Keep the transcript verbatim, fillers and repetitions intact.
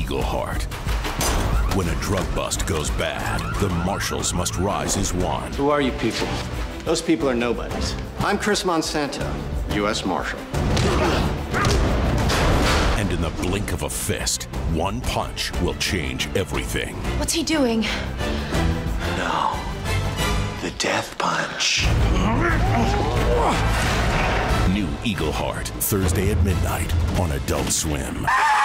Eagleheart. When a drug bust goes bad, the Marshals must rise as one. Who are you people? Those people are nobodies. I'm Chris Monsanto, U S Marshal. And in the blink of a fist, one punch will change everything. What's he doing? No. The death punch. New Eagleheart, Thursday at midnight on Adult Swim.